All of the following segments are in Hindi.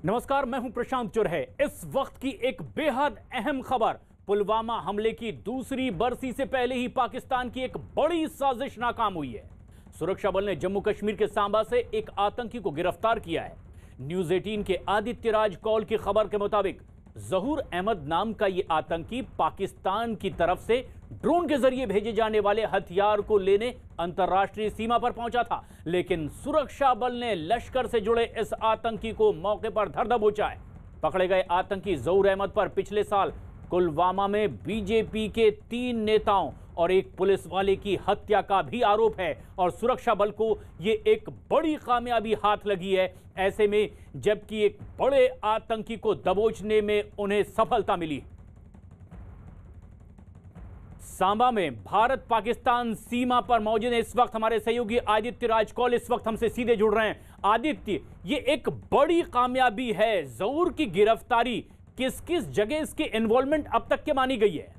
नमस्कार, मैं हूं प्रशांत चुरहे। इस वक्त की एक बेहद अहम खबर, पुलवामा हमले की दूसरी बरसी से पहले ही पाकिस्तान की एक बड़ी साजिश नाकाम हुई है। सुरक्षा बल ने जम्मू कश्मीर के सांबा से एक आतंकी को गिरफ्तार किया है। न्यूज 18 के आदित्य राज कौल की खबर के मुताबिक जहूर अहमद नाम का यह आतंकी पाकिस्तान की तरफ से ड्रोन के जरिए भेजे जाने वाले हथियार को लेने अंतर्राष्ट्रीय सीमा पर पहुंचा था, लेकिन सुरक्षा बल ने लश्कर से जुड़े इस आतंकी को मौके पर धर दबोचा है। पकड़े गए आतंकी जहूर अहमद पर पिछले साल पुलवामा में बीजेपी के 3 नेताओं और एक पुलिस वाले की हत्या का भी आरोप है और सुरक्षा बल को यह एक बड़ी कामयाबी हाथ लगी है। ऐसे में जबकि एक बड़े आतंकी को दबोचने में उन्हें सफलता मिली। सांबा में भारत पाकिस्तान सीमा पर मौजूद है इस वक्त हमारे सहयोगी आदित्य राज कौल इस वक्त हमसे सीधे जुड़ रहे हैं। आदित्य, ये एक बड़ी कामयाबी है। जहूर की गिरफ्तारी, किस किस जगह इसकी इन्वॉल्वमेंट अब तक के मानी गई है?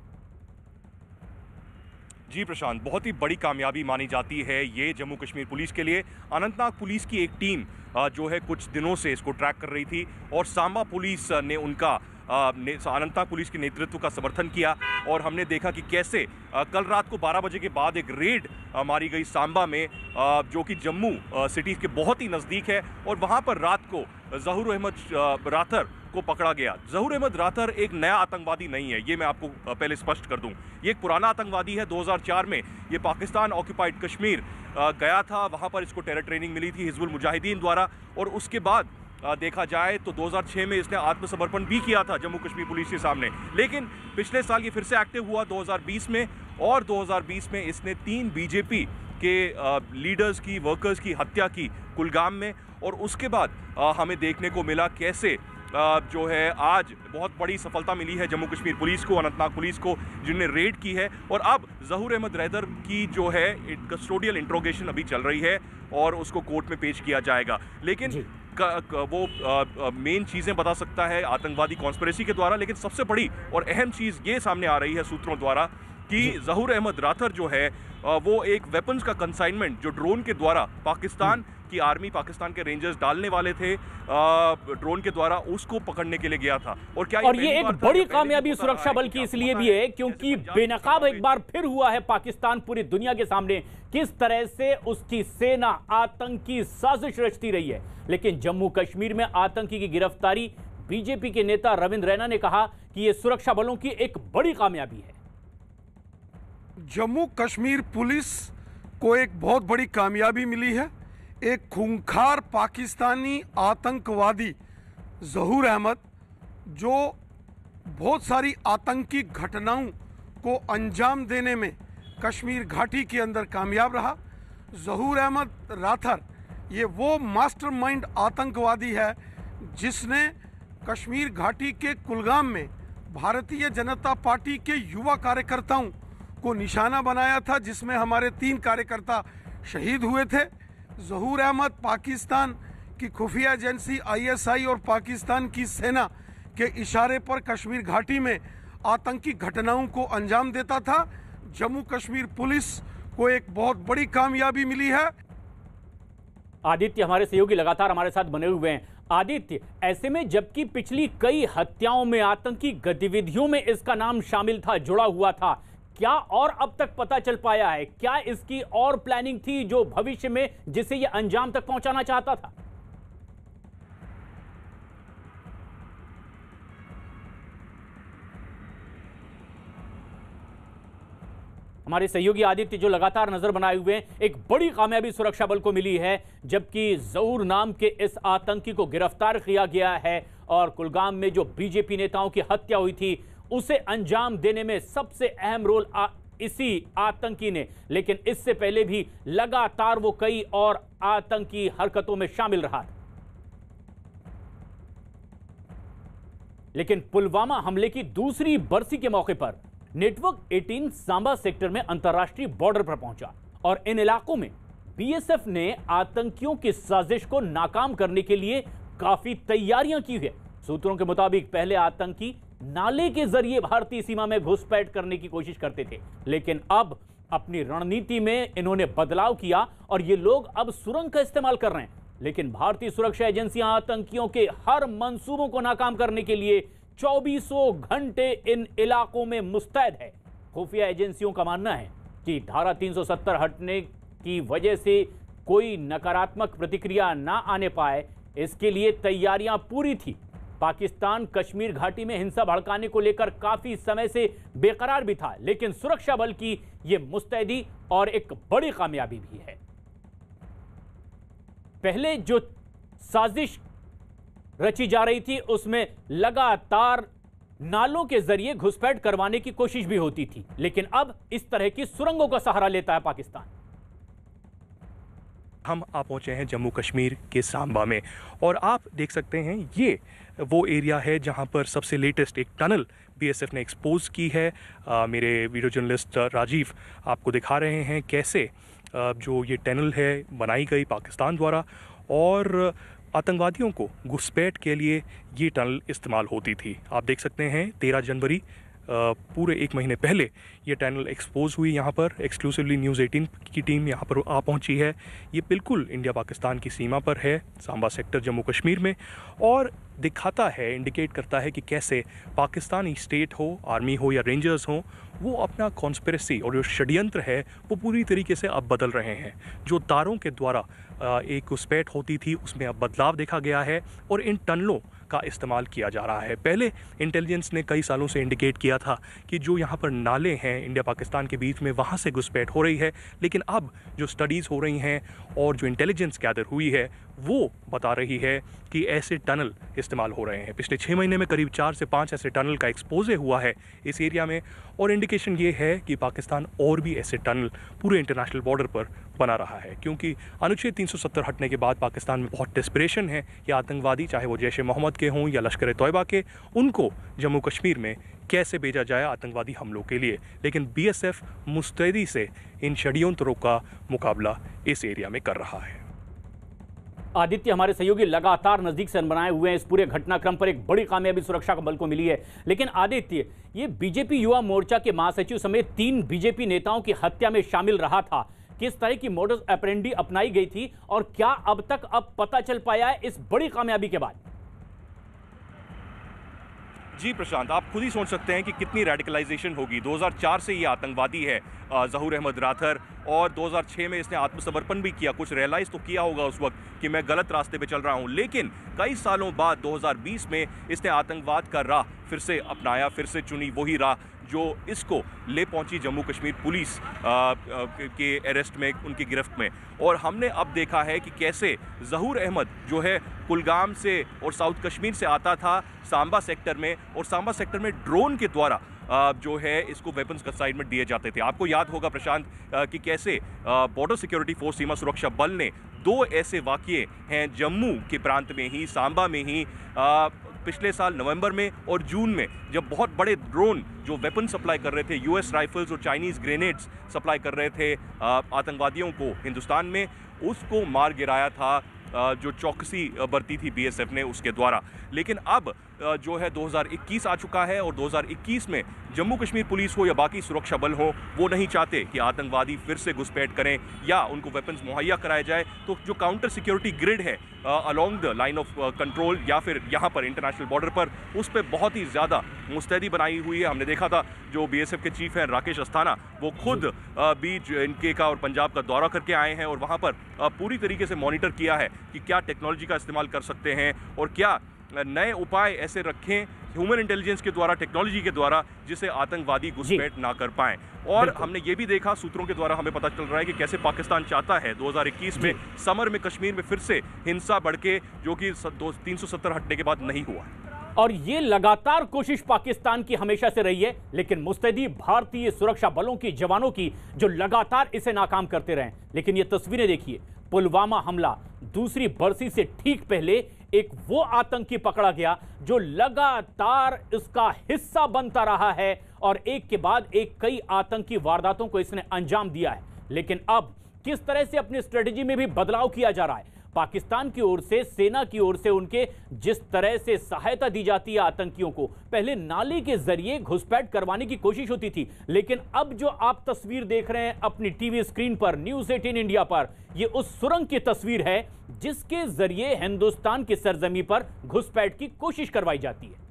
जी प्रशांत, बहुत ही बड़ी कामयाबी मानी जाती है ये जम्मू कश्मीर पुलिस के लिए। अनंतनाग पुलिस की एक टीम जो है कुछ दिनों से इसको ट्रैक कर रही थी और सांबा पुलिस ने उनका अनंतनाग पुलिस के नेतृत्व का समर्थन किया और हमने देखा कि कैसे कल रात को 12 बजे के बाद एक रेड मारी गई सांबा में, जो कि जम्मू सिटी के बहुत ही नज़दीक है और वहाँ पर रात को जहूर अहमद राथर को पकड़ा गया। जहूर अहमद राथर एक नया आतंकवादी नहीं है, ये मैं आपको पहले स्पष्ट कर दूं। ये एक पुराना आतंकवादी है। 2004 में ये पाकिस्तान ऑक्यूपाइड कश्मीर गया था, वहाँ पर इसको टेरर ट्रेनिंग मिली थी हिजबुल मुजाहिदीन द्वारा और उसके बाद देखा जाए तो 2006 में इसने आत्मसमर्पण भी किया था जम्मू कश्मीर पुलिस के सामने। लेकिन पिछले साल ये फिर से एक्टिव हुआ 2020 में और 2020 में इसने 3 बीजेपी के लीडर्स की, वर्कर्स की हत्या की कुलगाम में और उसके बाद हमें देखने को मिला कैसे जो है आज बहुत बड़ी सफलता मिली है जम्मू कश्मीर पुलिस को, अनंतनाग पुलिस को, जिन्होंने रेड की है और अब जहूर अहमद रैदर की जो है कस्टोडियल इंट्रोगेशन अभी चल रही है और उसको कोर्ट में पेश किया जाएगा। लेकिन वो मेन चीज़ें बता सकता है आतंकवादी कॉन्स्पिरेसी के द्वारा, लेकिन सबसे बड़ी और अहम चीज़ ये सामने आ रही है सूत्रों द्वारा कि जहूर अहमद राथर जो है वो एक वेपन्स का कंसाइनमेंट जो ड्रोन के द्वारा पाकिस्तान की आर्मी, पाकिस्तान के रेंजर्स डालने वाले थे ड्रोन के द्वारा, उसको पकड़ने के लिए गया था। और क्या ये एक बड़ी कामयाबी सुरक्षा बल की इसलिए भी है क्योंकि बेनकाब एक बार फिर हुआ है पाकिस्तान पूरी दुनिया के सामने किस तरह से उसकी सेना आतंकी साजिश रचती रही है। लेकिन जम्मू कश्मीर में आतंकी की गिरफ्तारी, बीजेपी के नेता रविंद्र रैना ने कहा कि यह सुरक्षा बलों की एक बड़ी कामयाबी है। जम्मू कश्मीर पुलिस को एक बहुत बड़ी कामयाबी मिली है। एक खूंखार पाकिस्तानी आतंकवादी जहूर अहमद जो बहुत सारी आतंकी घटनाओं को अंजाम देने में कश्मीर घाटी के अंदर कामयाब रहा। जहूर अहमद राथर ये वो मास्टरमाइंड आतंकवादी है जिसने कश्मीर घाटी के कुलगाम में भारतीय जनता पार्टी के युवा कार्यकर्ताओं को निशाना बनाया था, जिसमें हमारे 3 कार्यकर्ता शहीद हुए थे। जहूर अहमद पाकिस्तान की खुफिया एजेंसी ISI और पाकिस्तान की सेना के इशारे पर कश्मीर घाटी में आतंकी घटनाओं को अंजाम देता था। जम्मू कश्मीर पुलिस को एक बहुत बड़ी कामयाबी मिली है। आदित्य, हमारे सहयोगी लगातार हमारे साथ बने हुए हैं। आदित्य, ऐसे में जबकि पिछली कई हत्याओं में, आतंकी गतिविधियों में इसका नाम शामिल था, जुड़ा हुआ था, क्या और अब तक पता चल पाया है? क्या इसकी और प्लानिंग थी जो भविष्य में जिसे यह अंजाम तक पहुंचाना चाहता था? हमारे सहयोगी आदित्य जो लगातार नजर बनाए हुए हैं, एक बड़ी कामयाबी सुरक्षा बल को मिली है जबकि जहूर नाम के इस आतंकी को गिरफ्तार किया गया है और कुलगाम में जो बीजेपी नेताओं की हत्या हुई थी उसे अंजाम देने में सबसे अहम रोल इसी आतंकी ने। लेकिन इससे पहले भी लगातार वो कई और आतंकी हरकतों में शामिल रहा था। लेकिन पुलवामा हमले की दूसरी बरसी के मौके पर नेटवर्क 18 सांबा सेक्टर में अंतर्राष्ट्रीय बॉर्डर पर पहुंचा और इन इलाकों में BSF ने आतंकियों की साजिश को नाकाम करने के लिए काफी तैयारियां की है। सूत्रों के मुताबिक पहले आतंकी नाले के जरिए भारतीय सीमा में घुसपैठ करने की कोशिश करते थे, लेकिन अब अपनी रणनीति में इन्होंने बदलाव किया और ये लोग अब सुरंग का इस्तेमाल कर रहे हैं। लेकिन भारतीय सुरक्षा एजेंसियां आतंकियों के हर मंसूबों को नाकाम करने के लिए 24 घंटे इन इलाकों में मुस्तैद है। खुफिया एजेंसियों का मानना है कि धारा 370 हटने की वजह से कोई नकारात्मक प्रतिक्रिया ना आने पाए, इसके लिए तैयारियां पूरी थी। पाकिस्तान कश्मीर घाटी में हिंसा भड़काने को लेकर काफी समय से बेकरार भी था, लेकिन सुरक्षा बल की यह मुस्तैदी और एक बड़ी कामयाबी भी है। पहले जो साजिश रची जा रही थी उसमें लगातार नालों के जरिए घुसपैठ करवाने की कोशिश भी होती थी, लेकिन अब इस तरह की सुरंगों का सहारा लेता है पाकिस्तान। हम आ पहुंचे हैं जम्मू कश्मीर के सांबा में और आप देख सकते हैं ये वो एरिया है जहां पर सबसे लेटेस्ट एक टनल बीएसएफ ने एक्सपोज की है। मेरे वीडियो जर्नलिस्ट राजीव आपको दिखा रहे हैं कैसे जो ये टनल है बनाई गई पाकिस्तान द्वारा और आतंकवादियों को घुसपैठ के लिए ये टनल इस्तेमाल होती थी। आप देख सकते हैं 13 जनवरी पूरे एक महीने पहले ये टनल एक्सपोज हुई। यहाँ पर एक्सक्लूसिवली न्यूज़ 18 की टीम यहाँ पर आ पहुँची है। ये बिल्कुल इंडिया पाकिस्तान की सीमा पर है, सांबा सेक्टर जम्मू कश्मीर में, और दिखाता है, इंडिकेट करता है कि कैसे पाकिस्तानी स्टेट हो, आर्मी हो या रेंजर्स हो, वो अपना कॉन्स्पिरेसी और जो षड्यंत्र है वो पूरी तरीके से अब बदल रहे हैं। जो तारों के द्वारा एक घुसपैठ होती थी उसमें अब बदलाव देखा गया है और इन टनलों का इस्तेमाल किया जा रहा है। पहले इंटेलिजेंस ने कई सालों से इंडिकेट किया था कि जो यहाँ पर नाले हैं इंडिया पाकिस्तान के बीच में वहाँ से घुसपैठ हो रही है, लेकिन अब जो स्टडीज़ हो रही हैं और जो इंटेलिजेंस गैदर हुई है वो बता रही है कि ऐसे टनल इस्तेमाल हो रहे हैं। पिछले 6 महीने में करीब 4 से 5 ऐसे टनल का एक्सपोजे हुआ है इस एरिया में और इंडिकेशन ये है कि पाकिस्तान और भी ऐसे टनल पूरे इंटरनेशनल बॉर्डर पर बना रहा है, क्योंकि अनुच्छेद 370 हटने के बाद पाकिस्तान में बहुत डेस्परेशन है कि आतंकवादी, चाहे वो जैश ए मोहम्मद के हों या लश्कर ए तोयबा के, उनको जम्मू कश्मीर में कैसे भेजा जाए आतंकवादी हमलों के लिए। लेकिन बीएसएफ मुस्तैदी से इन षड्यंत्रों का मुकाबला इस एरिया में कर रहा है। आदित्य, हमारे सहयोगी लगातार नजदीक से बनाए हुए हैं। इस पूरे घटनाक्रम पर एक बड़ी कामयाबी सुरक्षा बल को मिली है, लेकिन आदित्य, ये बीजेपी युवा मोर्चा के महासचिव समेत 3 बीजेपी नेताओं की हत्या में शामिल रहा था। किस तरह की मोडस ऑपरेंडी अपनाई गई थी और क्या अब तक पता चल पाया है इस बड़ी कामयाबी के बाद? जी प्रशांत, आप खुद ही सोच सकते हैं कि कितनी रेडिकलाइजेशन होगी। 2004 से ये आतंकवादी है ज़हूर अहमद राथर, और 2006 में इसने आत्मसमर्पण भी किया। कुछ रियलाइज़ तो किया होगा उस वक्त कि मैं गलत रास्ते पे चल रहा हूँ, लेकिन कई सालों बाद 2020 में इसने आतंकवाद का राह फिर से अपनाया, फिर से चुनी वही राह जो इसको ले पहुंची जम्मू कश्मीर पुलिस के अरेस्ट में, उनकी गिरफ्त में। और हमने अब देखा है कि कैसे ज़हूर अहमद जो है कुलगाम से और साउथ कश्मीर से आता था सांबा सेक्टर में, और सांबा सेक्टर में ड्रोन के द्वारा जो है इसको वेपन्स कंसाइनमेंट दिए जाते थे। आपको याद होगा प्रशांत कि कैसे बॉर्डर सिक्योरिटी फोर्स, सीमा सुरक्षा बल ने 2 ऐसे वाक़ये हैं जम्मू के प्रांत में ही, सांबा में ही, पिछले साल नवंबर में और जून में, जब बहुत बड़े ड्रोन जो वेपन सप्लाई कर रहे थे, यूएस राइफल्स और चाइनीज़ ग्रेनेड्स सप्लाई कर रहे थे आतंकवादियों को हिंदुस्तान में, उसको मार गिराया था जो चौकसी बरती थी बीएसएफ ने उसके द्वारा। लेकिन अब जो है 2021 आ चुका है और 2021 में जम्मू कश्मीर पुलिस हो या बाकी सुरक्षा बल हो, वो नहीं चाहते कि आतंकवादी फिर से घुसपैठ करें या उनको वेपन्स मुहैया कराया जाए। तो जो काउंटर सिक्योरिटी ग्रिड है along the line of control या फिर यहाँ पर इंटरनेशनल बॉर्डर पर, उस पर बहुत ही ज़्यादा मुस्तैदी बनाई हुई है। हमने देखा था जो बीएसएफ के चीफ हैं राकेश अस्थाना, वो खुद बीच इनके का और पंजाब का दौरा करके आए हैं और वहाँ पर पूरी तरीके से मॉनिटर किया है कि क्या टेक्नोलॉजी का इस्तेमाल कर सकते हैं और क्या नए उपाय ऐसे रखें ह्यूमन इंटेलिजेंस के द्वारा, टेक्नोलॉजी के द्वारा, जिसे आतंकवादी घुसपैठ ना कर पाएं। और हमने ये भी देखा, सूत्रों के द्वारा हमें पता चल रहा है कि कैसे पाकिस्तान चाहता है 2021 में समर में कश्मीर में फिर से हिंसा बढ़के, जो कि 370 हटने के बाद नहीं हुआ। और ये लगातार कोशिश पाकिस्तान की हमेशा से रही है, लेकिन मुस्तैदी भारतीय सुरक्षा बलों की जवानों की जो लगातार इसे नाकाम करते रहे। लेकिन ये तस्वीरें देखिए, पुलवामा हमला, दूसरी बरसी से ठीक पहले एक वो आतंकी पकड़ा गया जो लगातार इसका हिस्सा बनता रहा है और एक के बाद एक कई आतंकी वारदातों को इसने अंजाम दिया है। लेकिन अब किस तरह से अपनी स्ट्रेटजी में भी बदलाव किया जा रहा है। पाकिस्तान की ओर से, सेना की ओर से उनके जिस तरह से सहायता दी जाती है आतंकियों को, पहले नाले के जरिए घुसपैठ करवाने की कोशिश होती थी, लेकिन अब जो आप तस्वीर देख रहे हैं अपनी टीवी स्क्रीन पर, न्यूज़ 18 इंडिया पर, यह उस सुरंग की तस्वीर है जिसके जरिए हिंदुस्तान की सरजमी पर घुसपैठ की कोशिश करवाई जाती है।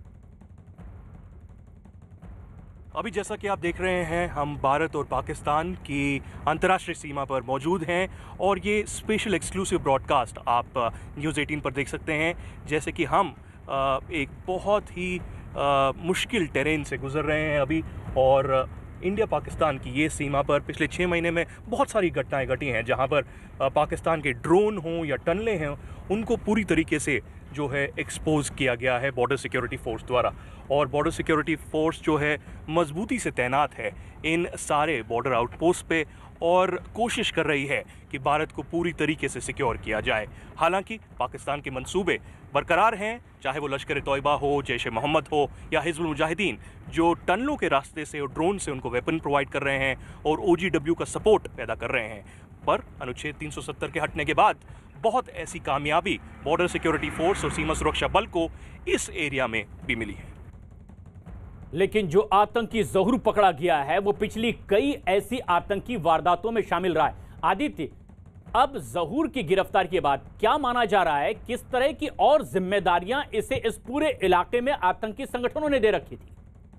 अभी जैसा कि आप देख रहे हैं, हम भारत और पाकिस्तान की अंतर्राष्ट्रीय सीमा पर मौजूद हैं और ये स्पेशल एक्सक्लूसिव ब्रॉडकास्ट आप न्यूज़ 18 पर देख सकते हैं। जैसे कि हम एक बहुत ही मुश्किल टेरेन से गुजर रहे हैं अभी, और इंडिया पाकिस्तान की ये सीमा पर पिछले 6 महीने में बहुत सारी घटनाएं घटी हैं जहां पर पाकिस्तान के ड्रोन हों या टनलें हों, उनको पूरी तरीके से जो है एक्सपोज किया गया है बॉर्डर सिक्योरिटी फोर्स द्वारा। और बॉर्डर सिक्योरिटी फोर्स जो है मजबूती से तैनात है इन सारे बॉर्डर आउटपोस्ट पे और कोशिश कर रही है कि भारत को पूरी तरीके से सिक्योर किया जाए। हालांकि पाकिस्तान के मंसूबे बरकरार हैं, चाहे वो लश्कर तौयबा हो, जैश ए मोहम्मद हो या हिजबुल मुजाहिदीन, जो टनलों के रास्ते से और ड्रोन से उनको वेपन प्रोवाइड कर रहे हैं और OGW का सपोर्ट पैदा कर रहे हैं। पर अनुच्छेद 370 के हटने के बाद बहुत ऐसी कामयाबी बॉर्डर सिक्योरिटी फोर्स और सीमा सुरक्षा बल को इस एरिया में भी मिली है। लेकिन जो आतंकी ज़हूर पकड़ा गया है वो पिछली कई ऐसी आतंकी वारदातों में शामिल रहा है। आदित्य, अब ज़हूर की गिरफ्तारी के बाद क्या माना जा रहा है, किस तरह की और जिम्मेदारियां इसे इस पूरे इलाके में आतंकी संगठनों ने दे रखी थी?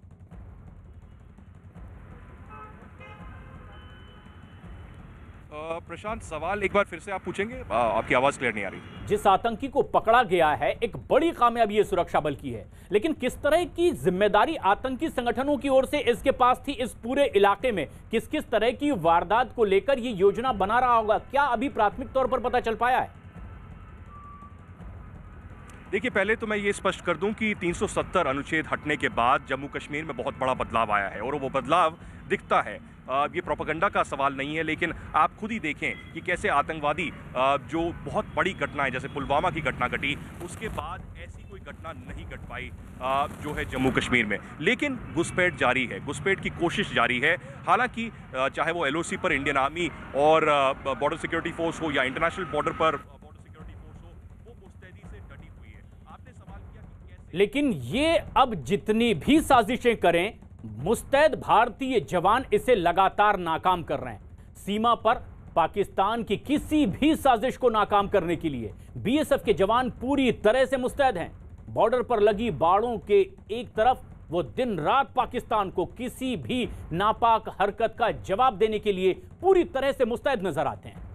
प्रशांत, सवाल एक बार फिर से आप पूछेंगे? आपकी आवाज क्लियर नहीं आ रही। जिस आतंकी को पकड़ा गया है, एक बड़ी कामयाबी सुरक्षा बल की है, लेकिन किस तरह की जिम्मेदारी आतंकी संगठनों की ओर से इसके पास थी इस पूरे इलाके में? किस किस तरह की वारदात को लेकर यह योजना बना रहा होगा, क्या अभी प्राथमिक तौर पर पता चल पाया है? देखिए, पहले तो मैं ये स्पष्ट कर दूं कि 370 अनुच्छेद हटने के बाद जम्मू कश्मीर में बहुत बड़ा बदलाव आया है और वो बदलाव दिखता है। ये प्रोपेगेंडा का सवाल नहीं है, लेकिन आप खुद ही देखें कि कैसे आतंकवादी जो बहुत बड़ी घटनाएं जैसे पुलवामा की घटना घटी, उसके बाद ऐसी कोई घटना नहीं घट पाई जो है जम्मू कश्मीर में। लेकिन घुसपैठ जारी है, घुसपैठ की कोशिश जारी है। हालांकि चाहे वो LOC पर इंडियन आर्मी और बॉर्डर सिक्योरिटी फोर्स हो या इंटरनेशनल बॉर्डर पर लेकिन ये अब जितनी भी साजिशें करें, मुस्तैद भारतीय जवान इसे लगातार नाकाम कर रहे हैं। सीमा पर पाकिस्तान की किसी भी साजिश को नाकाम करने के लिए BSF के जवान पूरी तरह से मुस्तैद हैं। बॉर्डर पर लगी बाड़ों के एक तरफ वो दिन रात पाकिस्तान को किसी भी नापाक हरकत का जवाब देने के लिए पूरी तरह से मुस्तैद नजर आते हैं।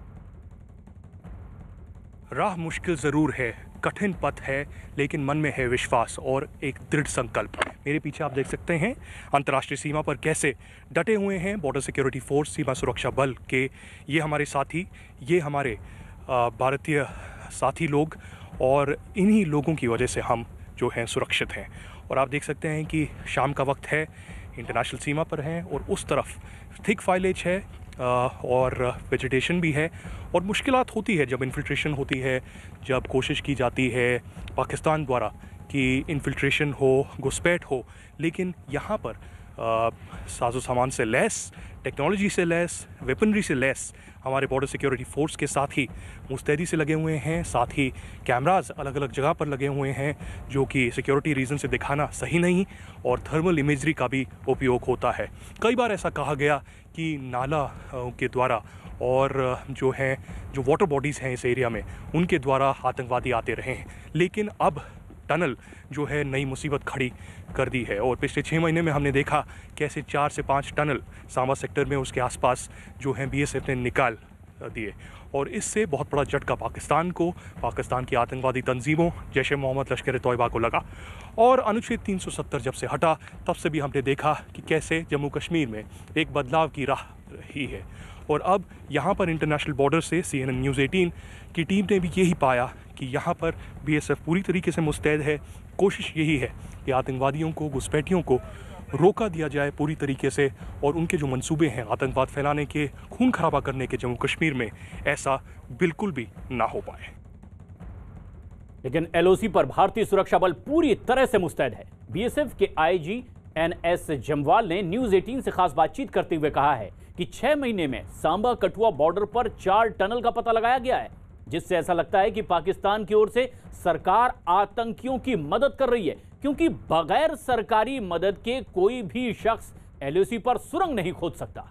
राह मुश्किल जरूर है, कठिन पथ है, लेकिन मन में है विश्वास और एक दृढ़ संकल्प। मेरे पीछे आप देख सकते हैं अंतर्राष्ट्रीय सीमा पर कैसे डटे हुए हैं बॉर्डर सिक्योरिटी फोर्स, सीमा सुरक्षा बल के ये हमारे साथी, ये हमारे भारतीय साथी लोग, और इन्हीं लोगों की वजह से हम जो हैं सुरक्षित हैं। और आप देख सकते हैं कि शाम का वक्त है, इंटरनेशनल सीमा पर हैं और उस तरफ थिक फाइलेज है और वेजिटेशन भी है और मुश्किलात होती है जब इन्फिल्ट्रेशन होती है, जब कोशिश की जाती है पाकिस्तान द्वारा कि इन्फिल्ट्रेशन हो, घुसपैठ हो। लेकिन यहाँ पर साजो सामान से लैस, टेक्नोलॉजी से लैस, वेपनरी से लैस हमारे बॉर्डर सिक्योरिटी फोर्स के साथ ही मुस्तैदी से लगे हुए हैं। साथ ही कैमराज अलग अलग जगह पर लगे हुए हैं जो कि सिक्योरिटी रीज़न से दिखाना सही नहीं, और थर्मल इमेजरी का भी उपयोग होता है। कई बार ऐसा कहा गया कि नाला के द्वारा और जो वाटर बॉडीज़ हैं इस एरिया में, उनके द्वारा आतंकवादी आते रहे हैं। लेकिन अब टनल जो है नई मुसीबत खड़ी कर दी है और पिछले 6 महीने में हमने देखा कैसे 4 से 5 टनल सांबा सेक्टर में उसके आसपास जो है BSF ने निकाल दिए, और इससे बहुत बड़ा झटका पाकिस्तान को, पाकिस्तान की आतंकवादी तंजीमों जैश ए मोहम्मद, लश्कर तौयबा को लगा। और अनुच्छेद 370 जब से हटा तब से भी हमने देखा कि कैसे जम्मू कश्मीर में एक बदलाव की राह रही है। और अब यहाँ पर इंटरनेशनल बॉर्डर से CNN न्यूज़ 18 की टीम ने भी यही पाया कि यहाँ पर BSF पूरी तरीके से मुस्तैद है। कोशिश यही है कि आतंकवादियों को, घुसपैठियों को रोका दिया जाए पूरी तरीके से, और उनके जो मंसूबे हैं आतंकवाद फैलाने के, खून खराबा करने के जम्मू कश्मीर में, ऐसा बिल्कुल भी ना हो पाए। लेकिन LOC पर भारतीय सुरक्षा बल पूरी तरह से मुस्तैद है। BSF के IG NS जमवाल ने न्यूज़ 18 से खास बातचीत करते हुए कहा है कि 6 महीने में सांबा कठुआ बॉर्डर पर 4 टनल का पता लगाया गया है, जिससे ऐसा लगता है कि पाकिस्तान की ओर से सरकार आतंकियों की मदद कर रही है, क्योंकि बगैर सरकारी मदद के कोई भी शख्स एलओसी पर सुरंग नहीं खोद सकता।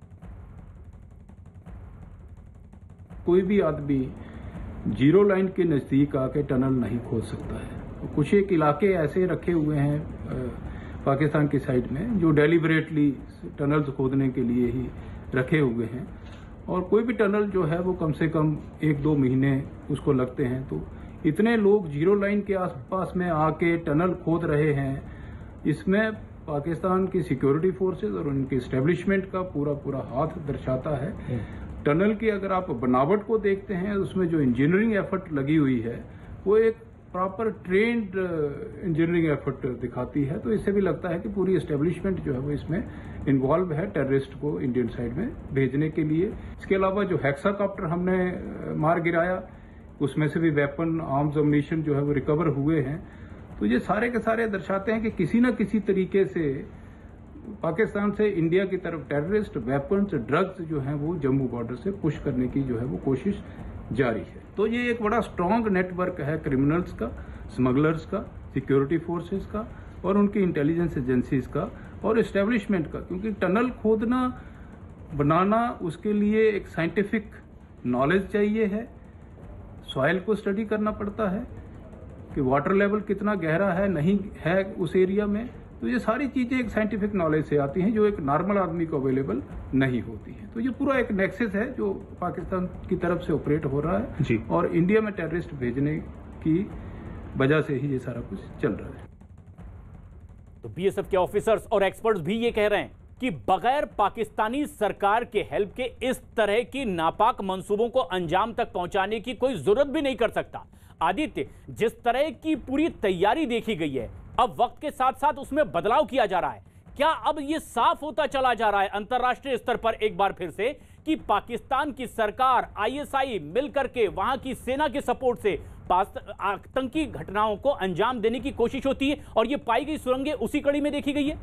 कोई भी आदमी जीरो लाइन के नज़दीक आके टनल नहीं खोद सकता है। तो कुछ एक इलाके ऐसे रखे हुए हैं पाकिस्तान की साइड में जो डेलिबरेटली टनल्स खोदने के लिए ही रखे हुए हैं, और कोई भी टनल जो है वो कम से कम 1-2 महीने उसको लगते हैं। तो इतने लोग जीरो लाइन के आसपास में आके टनल खोद रहे हैं, इसमें पाकिस्तान की सिक्योरिटी फोर्सेस और उनके एस्टेब्लिशमेंट का पूरा हाथ दर्शाता है। टनल की अगर आप बनावट को देखते हैं, उसमें जो इंजीनियरिंग एफर्ट लगी हुई है वो एक प्रॉपर ट्रेंड इंजीनियरिंग एफर्ट दिखाती है। तो इससे भी लगता है कि पूरी एस्टेब्लिशमेंट जो है वो इसमें इन्वॉल्व है टेररिस्ट को इंडियन साइड में भेजने के लिए। इसके अलावा जो हेक्साकॉप्टर हमने मार गिराया, उसमें से भी वेपन, आर्म्स, अम्यूनिशन जो है वो रिकवर हुए हैं। तो ये सारे के सारे दर्शाते हैं कि किसी न किसी तरीके से पाकिस्तान से इंडिया की तरफ टेररिस्ट, वेपन्स, ड्रग्स जो हैं वो जम्मू बॉर्डर से पुश करने की जो है वो कोशिश जारी है। तो ये एक बड़ा स्ट्रॉन्ग नेटवर्क है क्रिमिनल्स का, स्मगलर्स का, सिक्योरिटी फोर्सेस का और उनकी इंटेलिजेंस एजेंसीज का और एस्टेब्लिशमेंट का। क्योंकि टनल खोदना, बनाना, उसके लिए एक साइंटिफिक नॉलेज चाहिए है, सॉइल को स्टडी करना पड़ता है कि वाटर लेवल कितना गहरा है, नहीं है उस एरिया में। तो ये सारी चीजें एक साइंटिफिक नॉलेज से आती हैं जो एक नॉर्मल आदमी को अवेलेबल नहीं होती हैं। तो ये पूरा एक नेक्सस है जो पाकिस्तान की तरफ से ऑपरेट हो रहा है जी। और इंडिया में टेररिस्ट भेजने की वजह से ही ये सारा कुछ चल रहा है। तो बीएसएफ के ऑफिसर्स और एक्सपर्ट्स भी ये कह रहे हैं कि बगैर पाकिस्तानी सरकार के हेल्प के इस तरह की नापाक मंसूबों को अंजाम तक पहुंचाने की कोई जरूरत भी नहीं कर सकता। आदित्य, जिस तरह की पूरी तैयारी देखी गई है, अब वक्त के साथ साथ उसमें बदलाव किया जा रहा है। क्या अब यह साफ होता चला जा रहा है अंतर्राष्ट्रीय स्तर पर एक बार फिर से कि पाकिस्तान की सरकार, आईएसआई मिलकर के वहां की सेना के सपोर्ट से आतंकी घटनाओं को अंजाम देने की कोशिश होती है और ये पाई गई सुरंगें उसी कड़ी में देखी गई है?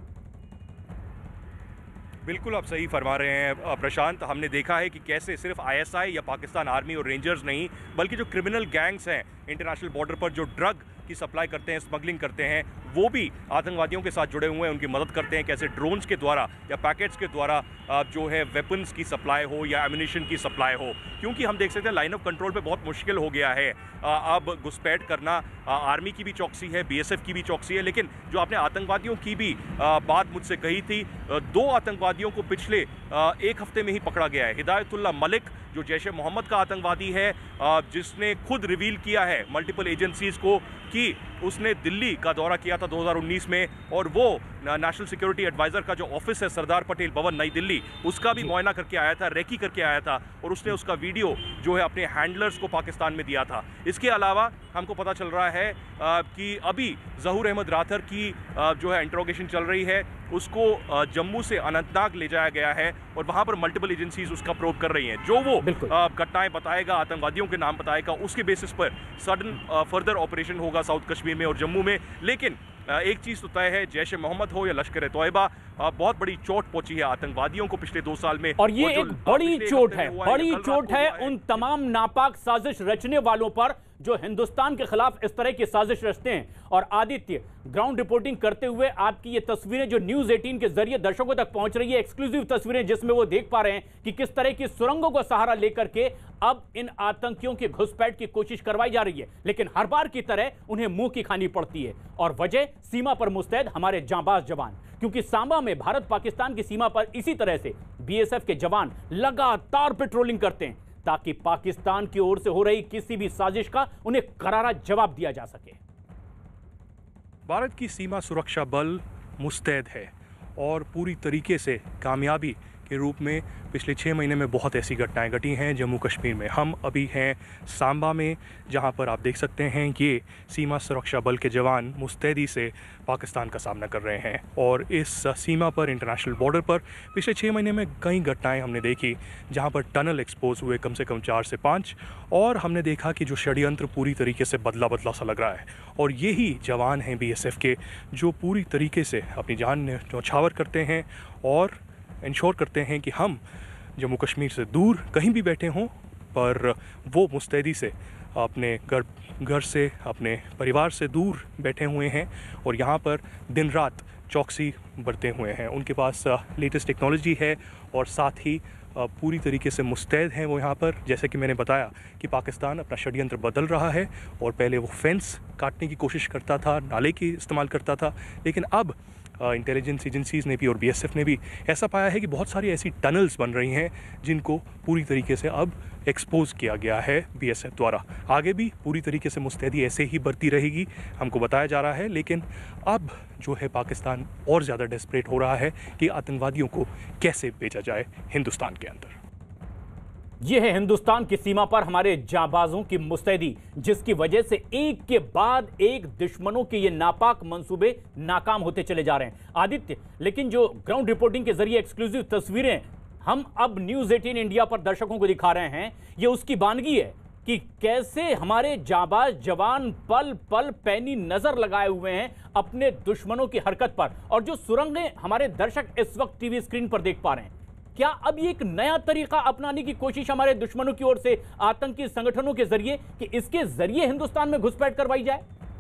बिल्कुल आप सही फरमा रहे हैं प्रशांत। हमने देखा है कि कैसे सिर्फ आईएसआई या पाकिस्तान आर्मी और रेंजर्स नहीं, बल्कि जो क्रिमिनल गैंग्स हैं इंटरनेशनल बॉर्डर पर जो ड्रग की सप्लाई करते हैं, स्मगलिंग करते हैं, वो भी आतंकवादियों के साथ जुड़े हुए हैं, उनकी मदद करते हैं। कैसे ड्रोन्स के द्वारा या पैकेट्स के द्वारा जो है वेपन्स की सप्लाई हो या एम्यूनिशन की सप्लाई हो। क्योंकि हम देख सकते हैं लाइन ऑफ कंट्रोल पे बहुत मुश्किल हो गया है अब घुसपैठ करना। आर्मी की भी चौकसी है, बीएसएफ की भी चौकसी है, लेकिन जो आपने आतंकवादियों की भी बात मुझसे कही थी, 2 आतंकवादियों को पिछले 1 हफ्ते में ही पकड़ा गया है। हिदायतुल्लाह मलिक जो जैश ए मोहम्मद का आतंकवादी है, जिसने खुद रिवील किया है मल्टीपल एजेंसीज को कि उसने दिल्ली का दौरा किया था 2019 में, और वो नेशनल सिक्योरिटी एडवाइजर का जो ऑफिस है सरदार पटेल भवन नई दिल्ली, उसका भी मुआयना करके आया था, रेकी करके आया था, और उसने उसका वीडियो जो है अपने हैंडलर्स को पाकिस्तान में दिया था। इसके अलावा हमको पता चल रहा है कि अभी जहूर अहमद राथर की जो है इंट्रोगेशन चल रही है, उसको जम्मू से अनंतनाग ले जाया गया है और वहां पर मल्टीपल एजेंसीज उसका प्रोब कर रही हैं। जो वो घटनाएं बताएगा, आतंकवादियों के नाम बताएगा, उसके बेसिस पर सडन फर्दर ऑपरेशन होगा साउथ कश्मीर में और जम्मू में। लेकिन एक चीज़ तो तय है, जैश ए मोहम्मद हो या लश्कर ए तोयबा, बहुत बड़ी चोट पहुंची है आतंकवादियों को पिछले 2 साल में। और ये एक बड़ी चोट है, बड़ी चोट है उन तमाम नापाक साजिश रचने वालों पर जो हिंदुस्तान के खिलाफ इस तरह की साजिश रचते हैं। और आदित्य, ग्राउंड रिपोर्टिंग करते हुए आपकी ये तस्वीरें जो न्यूज 18 के जरिए दर्शकों तक पहुंच रही है, एक्सक्लूसिव तस्वीरें जिसमें वो देख पा रहे हैं कि किस तरह की सुरंगों का सहारा लेकर के अब इन आतंकियों की घुसपैठ की कोशिश करवाई जा रही है, लेकिन हर बार की तरह उन्हें मुंह की खानी पड़ती है। और वजह, सीमा पर मुस्तैद हमारे जांबाज जवान, क्योंकि सांबा में भारत पाकिस्तान की सीमा पर इसी तरह से बीएसएफ के जवान लगातार पेट्रोलिंग करते हैं ताकि पाकिस्तान की ओर से हो रही किसी भी साजिश का उन्हें करारा जवाब दिया जा सके। भारत की सीमा सुरक्षा बल मुस्तैद है और पूरी तरीके से कामयाबी के रूप में पिछले 6 महीने में बहुत ऐसी घटनाएं घटी हैं जम्मू कश्मीर में। हम अभी हैं सांबा में, जहां पर आप देख सकते हैं कि सीमा सुरक्षा बल के जवान मुस्तैदी से पाकिस्तान का सामना कर रहे हैं। और इस सीमा पर, इंटरनेशनल बॉर्डर पर पिछले 6 महीने में कई घटनाएं हमने देखी जहां पर टनल एक्सपोज हुए कम से कम 4 से 5, और हमने देखा कि जो षड्यंत्र पूरी तरीके से बदला सा लग रहा है। और यही जवान हैं बीएसएफ के जो पूरी तरीके से अपनी जान न्यौछावर करते हैं और इंश्योर करते हैं कि हम जम्मू कश्मीर से दूर कहीं भी बैठे हों, पर वो मुस्तैदी से अपने घर से, अपने परिवार से दूर बैठे हुए हैं और यहाँ पर दिन रात चौकसी बरते हुए हैं। उनके पास लेटेस्ट टेक्नोलॉजी है और साथ ही पूरी तरीके से मुस्तैद हैं वो यहाँ पर। जैसे कि मैंने बताया कि पाकिस्तान अपना षड्यंत्र बदल रहा है और पहले वो फेंस काटने की कोशिश करता था, नाले की इस्तेमाल करता था, लेकिन अब इंटेलिजेंस एजेंसीज़ ने भी और बीएसएफ ने भी ऐसा पाया है कि बहुत सारी ऐसी टनल्स बन रही हैं जिनको पूरी तरीके से अब एक्सपोज किया गया है बीएसएफ द्वारा। आगे भी पूरी तरीके से मुस्तैदी ऐसे ही बढ़ती रहेगी, हमको बताया जा रहा है। लेकिन अब जो है पाकिस्तान और ज़्यादा डेस्परेट हो रहा है कि आतंकवादियों को कैसे भेजा जाए हिंदुस्तान के अंदर। यह है हिंदुस्तान की सीमा पर हमारे जांबाजों की मुस्तैदी, जिसकी वजह से एक के बाद एक दुश्मनों के ये नापाक मंसूबे नाकाम होते चले जा रहे हैं। आदित्य, लेकिन जो ग्राउंड रिपोर्टिंग के जरिए एक्सक्लूसिव तस्वीरें हम अब न्यूज़ 18 इंडिया पर दर्शकों को दिखा रहे हैं, ये उसकी बानगी है कि कैसे हमारे जांबाज जवान पल पल पैनी नजर लगाए हुए हैं अपने दुश्मनों की हरकत पर। और जो सुरंगें हमारे दर्शक इस वक्त टीवी स्क्रीन पर देख पा रहे हैं, क्या अब ये एक नया तरीका अपनाने की कोशिश हमारे दुश्मनों की ओर से आतंकी संगठनों के जरिए कि इसके जरिए हिंदुस्तान में घुसपैठ करवाई जाए?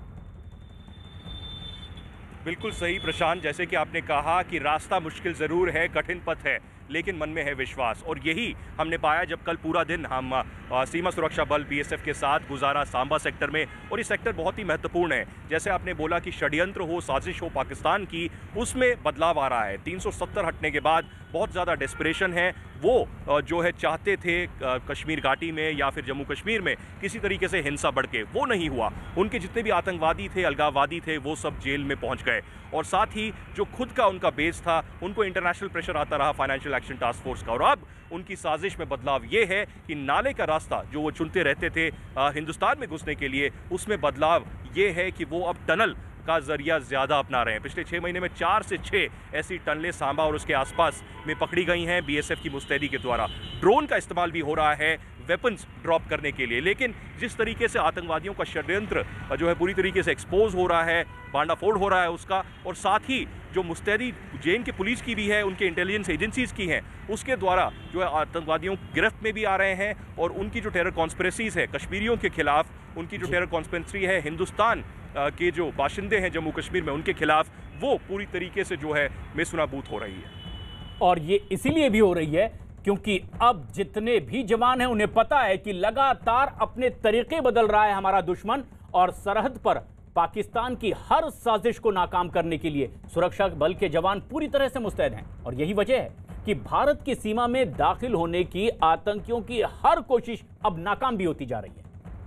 बिल्कुल सही प्रशांत, जैसे कि आपने कहा कि रास्ता मुश्किल जरूर है, कठिन पथ है, लेकिन मन में है विश्वास। और यही हमने पाया जब कल पूरा दिन हम सीमा सुरक्षा बल बीएसएफ के साथ गुजारा सांबा सेक्टर में। और ये सेक्टर बहुत ही महत्वपूर्ण है। जैसे आपने बोला कि षड्यंत्र हो, साजिश हो पाकिस्तान की, उसमें बदलाव आ रहा है। 370 हटने के बाद बहुत ज़्यादा डेस्परेशन है। वो जो है चाहते थे कश्मीर घाटी में या फिर जम्मू कश्मीर में किसी तरीके से हिंसा बढ़ के, वो नहीं हुआ। उनके जितने भी आतंकवादी थे, अलगाववादी थे, वो सब जेल में पहुंच गए। और साथ ही जो खुद का उनका बेस था, उनको इंटरनेशनल प्रेशर आता रहा फाइनेंशियल एक्शन टास्क फोर्स का। और अब उनकी साजिश में बदलाव ये है कि नाले का रास्ता जो वो चुनते रहते थे हिंदुस्तान में घुसने के लिए, उसमें बदलाव ये है कि वो अब टनल का जरिया ज्यादा अपना रहे हैं। पिछले 6 महीने में 4 से 6 ऐसी टनलें सांबा और उसके आसपास में पकड़ी गई हैं बीएसएफ की मुस्तैदी के द्वारा। ड्रोन का इस्तेमाल भी हो रहा है वेपन्स ड्रॉप करने के लिए। लेकिन जिस तरीके से आतंकवादियों का षड्यंत्र जो है पूरी तरीके से एक्सपोज हो रहा है, भांडाफोड़ हो रहा है उसका, और साथ ही जो मुस्तैदी जेएन के पुलिस की भी है, उनके इंटेलिजेंस एजेंसीज की हैं, उसके द्वारा जो है आतंकवादियों गिरफ्त में भी आ रहे हैं। और उनकी जो टेरर कॉन्स्पिरेसीज है कश्मीरियों के खिलाफ, उनकी जो टेरर कॉन्स्पिरेसी है हिंदुस्तान के जो बाशिंदे हैं जम्मू कश्मीर में, उनके खिलाफ, वो पूरी तरीके से जो है बेसुनाबूत हो रही है। और ये इसीलिए भी हो रही है क्योंकि अब जितने भी जवान हैं उन्हें पता है कि लगातार अपने तरीके बदल रहा है हमारा दुश्मन, और सरहद पर पाकिस्तान की हर साजिश को नाकाम करने के लिए सुरक्षा बल के जवान पूरी तरह से मुस्तैद हैं। और यही वजह है कि भारत की सीमा में दाखिल होने की आतंकियों की हर कोशिश अब नाकाम भी होती जा रही है।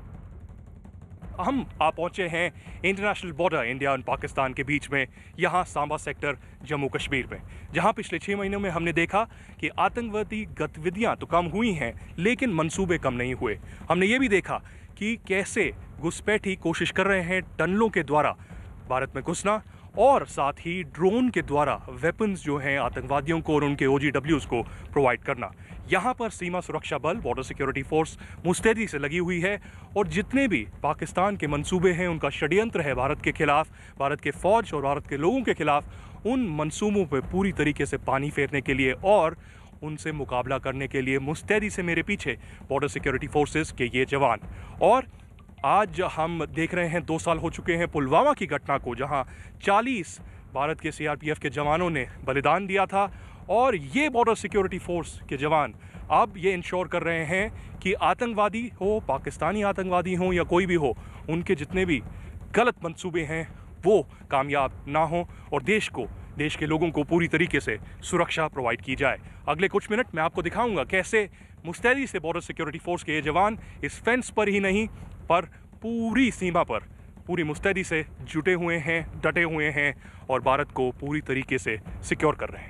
हम आ पहुंचे हैं इंटरनेशनल बॉर्डर इंडिया और पाकिस्तान के बीच में, यहाँ सांबा सेक्टर जम्मू कश्मीर में, जहाँ पिछले 6 महीनों में हमने देखा कि आतंकवादी गतिविधियाँ तो कम हुई हैं लेकिन मंसूबे कम नहीं हुए। हमने ये भी देखा कि कैसे घुसपैठी कोशिश कर रहे हैं टनलों के द्वारा भारत में घुसना, और साथ ही ड्रोन के द्वारा वेपन्स जो हैं आतंकवादियों को और उनके OGWs को प्रोवाइड करना। यहाँ पर सीमा सुरक्षा बल, बॉर्डर सिक्योरिटी फोर्स मुस्तैदी से लगी हुई है। और जितने भी पाकिस्तान के मंसूबे हैं, उनका षड्यंत्र है भारत के खिलाफ, भारत के फौज और भारत के लोगों के खिलाफ, उन मंसूबों पर पूरी तरीके से पानी फेरने के लिए और उनसे मुकाबला करने के लिए मुस्तैदी से मेरे पीछे बॉर्डर सिक्योरिटी फोर्सेस के ये जवान। और आज हम देख रहे हैं 2 साल हो चुके हैं पुलवामा की घटना को, जहां 40 भारत के CRPF के जवानों ने बलिदान दिया था। और ये बॉर्डर सिक्योरिटी फोर्स के जवान अब ये इंश्योर कर रहे हैं कि आतंकवादी हो, पाकिस्तानी आतंकवादी हो या कोई भी हो, उनके जितने भी गलत मंसूबे हैं वो कामयाब ना हो और देश के लोगों को पूरी तरीके से सुरक्षा प्रोवाइड की जाए। अगले कुछ मिनट मैं आपको दिखाऊंगा कैसे मुस्तैदी से बॉर्डर सिक्योरिटी फोर्स के ये जवान इस फेंस पर ही नहीं पर पूरी सीमा पर पूरी मुस्तैदी से जुटे हुए हैं, डटे हुए हैं और भारत को पूरी तरीके से सिक्योर कर रहे हैं।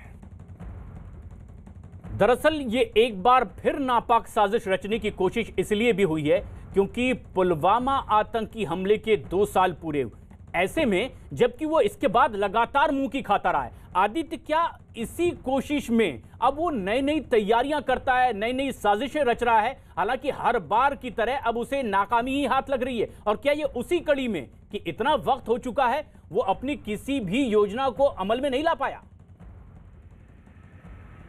दरअसल ये एक बार फिर नापाक साजिश रचने की कोशिश इसलिए भी हुई है क्योंकि पुलवामा आतंकी हमले के 2 साल पूरे हुए। ऐसे में जबकि वो इसके बाद लगातार मुंह की खाता रहा है। आदित्य, क्या इसी कोशिश में अब वो नई नई तैयारियां करता है, नई नई साजिशें रच रहा है, हालांकि हर बार की तरह अब उसे नाकामी ही हाथ लग रही है? और क्या ये उसी कड़ी में कि इतना वक्त हो चुका है वो अपनी किसी भी योजना को अमल में नहीं ला पाया?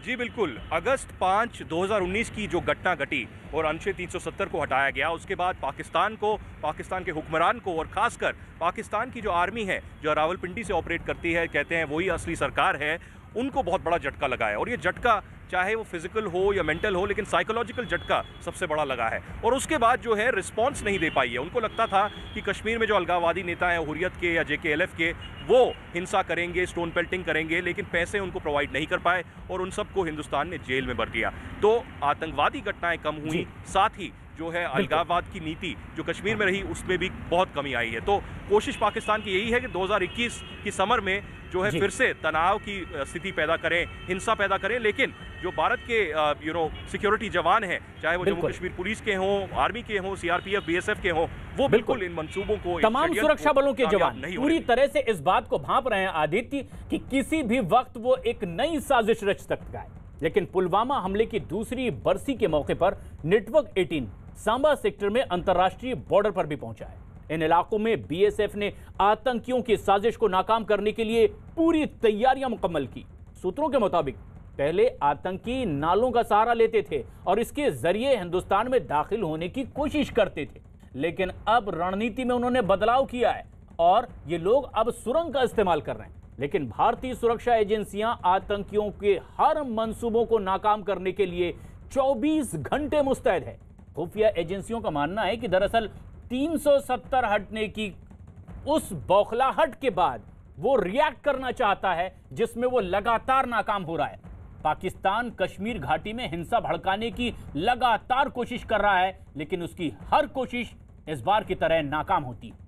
जी बिल्कुल, अगस्त 5, 2019 की जो घटना घटी और अनुच्छेद 370 को हटाया गया, उसके बाद पाकिस्तान को, पाकिस्तान के हुक्मरान को और खासकर पाकिस्तान की जो आर्मी है, जो रावलपिंडी से ऑपरेट करती है, कहते हैं वही असली सरकार है, उनको बहुत बड़ा झटका लगा है। और ये झटका चाहे वो फिजिकल हो या मेंटल हो, लेकिन साइकोलॉजिकल झटका सबसे बड़ा लगा है। और उसके बाद जो है रिस्पांस नहीं दे पाई है। उनको लगता था कि कश्मीर में जो अलगाववादी नेता हैं, हुर्रियत के या JKLF के, वो हिंसा करेंगे, स्टोन पेल्टिंग करेंगे, लेकिन पैसे उनको प्रोवाइड नहीं कर पाए और उन सबको हिंदुस्तान ने जेल में भर दिया। तो आतंकवादी घटनाएं कम हुई, साथ ही जो है अलगाववाद की नीति जो कश्मीर में रही उसमें भी बहुत कमी आई है। तो कोशिश पाकिस्तान की यही है कि 2021 की समर में जो है फिर से तनाव की स्थिति पैदा करें, हिंसा पैदा करें, लेकिन जो भारत के सिक्योरिटी जवान हैं, चाहे वो जम्मू कश्मीर पुलिस के हों, आर्मी के हों, CRPF, BSF के हों, वो बिल्कुल इन मंसूबों को, तमाम सुरक्षा बलों के जवान पूरी तरह से इस बात को भांप रहे हैं आदित्य कि किसी भी वक्त वो एक नई साजिश रच सकता है। लेकिन पुलवामा हमले की दूसरी बरसी के मौके पर नेटवर्क 18 सांबा सेक्टर में अंतर्राष्ट्रीय बॉर्डर पर भी पहुंचा है। इन इलाकों में BSF ने आतंकियों की साजिश को नाकाम करने के लिए पूरी तैयारियां मुकम्मल की। सूत्रों के मुताबिक पहले आतंकी नालों का सहारा लेते थे और इसके जरिए हिंदुस्तान में दाखिल होने की कोशिश करते थे, लेकिन अब रणनीति में उन्होंने बदलाव किया है और ये लोग अब सुरंग का इस्तेमाल कर रहे हैं। लेकिन भारतीय सुरक्षा एजेंसियां आतंकियों के हर मंसूबों को नाकाम करने के लिए 24 घंटे मुस्तैद है। खुफिया एजेंसियों का मानना है कि दरअसल 370 हटने की उस बौखलाहट के बाद वो रिएक्ट करना चाहता है जिसमें वो लगातार नाकाम हो रहा है। पाकिस्तान कश्मीर घाटी में हिंसा भड़काने की लगातार कोशिश कर रहा है, लेकिन उसकी हर कोशिश इस बार की तरह नाकाम होती है।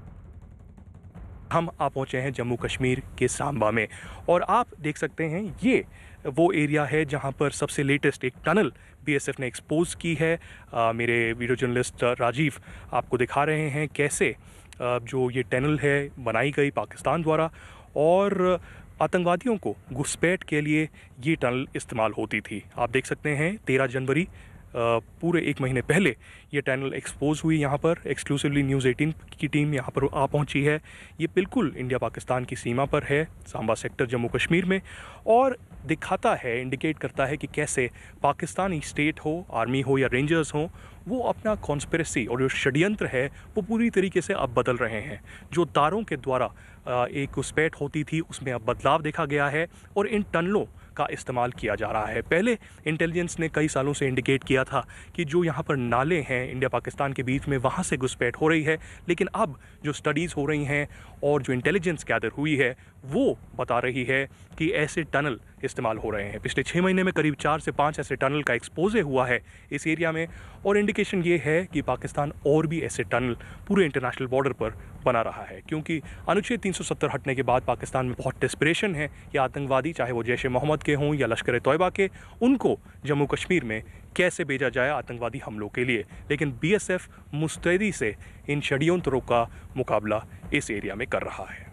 हम आप पहुंचे हैं जम्मू कश्मीर के सांबा में और आप देख सकते हैं ये वो एरिया है जहां पर सबसे लेटेस्ट एक टनल BSF ने एक्सपोज की है। मेरे वीडियो जर्नलिस्ट राजीव आपको दिखा रहे हैं कैसे जो ये टनल है बनाई गई पाकिस्तान द्वारा और आतंकवादियों को घुसपैठ के लिए ये टनल इस्तेमाल होती थी। आप देख सकते हैं 13 जनवरी पूरे एक महीने पहले ये टनल एक्सपोज हुई। यहाँ पर एक्सक्लूसिवली न्यूज़ 18 की टीम यहाँ पर आ पहुँची है। ये बिल्कुल इंडिया पाकिस्तान की सीमा पर है, सांबा सेक्टर जम्मू कश्मीर में, और दिखाता है, इंडिकेट करता है कि कैसे पाकिस्तानी स्टेट हो, आर्मी हो या रेंजर्स हो, वो अपना कॉन्स्पिरेसी और जो षड्यंत्र है वो पूरी तरीके से अब बदल रहे हैं। जो तारों के द्वारा एक घुसपैठ होती थी उसमें अब बदलाव देखा गया है और इन टनलों का इस्तेमाल किया जा रहा है। पहले इंटेलिजेंस ने कई सालों से इंडिकेट किया था कि जो यहाँ पर नाले हैं इंडिया पाकिस्तान के बीच में, वहाँ से घुसपैठ हो रही है, लेकिन अब जो स्टडीज़ हो रही हैं और जो इंटेलिजेंस गैदर हुई है वो बता रही है कि ऐसे टनल इस्तेमाल हो रहे हैं। पिछले 6 महीने में करीब 4 से 5 ऐसे टनल का एक्सपोजे हुआ है इस एरिया में और इंडिकेशन ये है कि पाकिस्तान और भी ऐसे टनल पूरे इंटरनेशनल बॉर्डर पर बना रहा है, क्योंकि अनुच्छेद 370 हटने के बाद पाकिस्तान में बहुत डेस्परेशन है कि आतंकवादी, चाहे वो जैश ए मोहम्मद के हों या लश्कर तोयबा के, उनको जम्मू कश्मीर में कैसे भेजा जाए आतंकवादी हमलों के लिए। लेकिन BSF मुस्तैदी से इन षड्यंत्रों का मुकाबला इस एरिया में कर रहा है।